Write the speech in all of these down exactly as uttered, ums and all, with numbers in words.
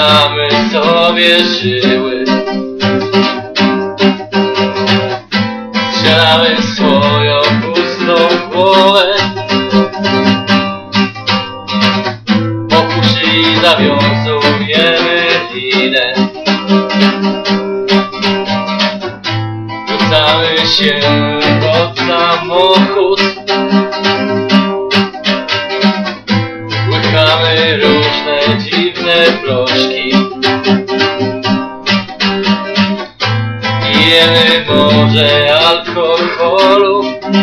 same sobie żyły. Strzelamy swoją pustą głowę, wokół szyi zawiązujemy linę. Rzucamy się pod samochód, łychamy różne dziwne proszki. Pijemy może alkoholu,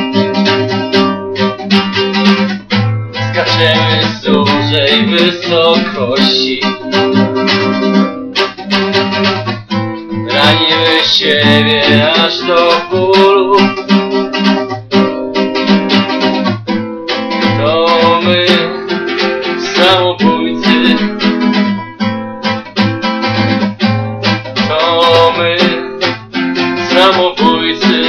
skaczemy z dużej wysokości. Ranimy siebie aż do bólu. To my, samobójcy. To my, samobójcy.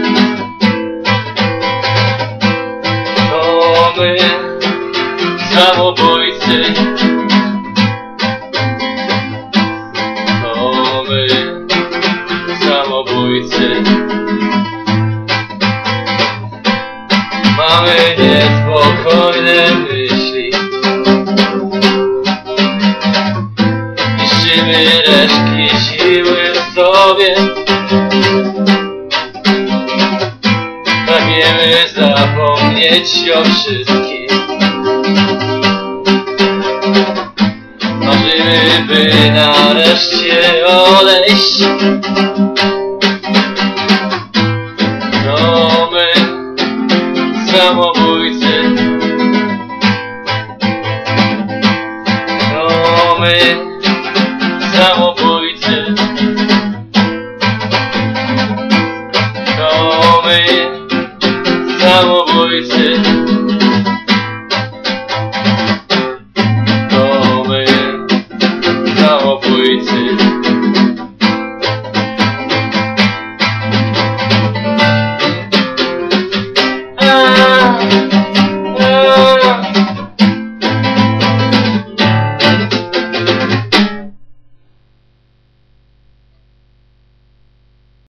To my, samobójcy. To my, samobójcy. Mamy niespokojne myśli, niszczymy resztki siły w sobie. Pragniemy zapomnieć o wszystkim. Marzymy, by nareszcie odejść. To my, samobójcy. To my, samobójcy. To my, samobójcy.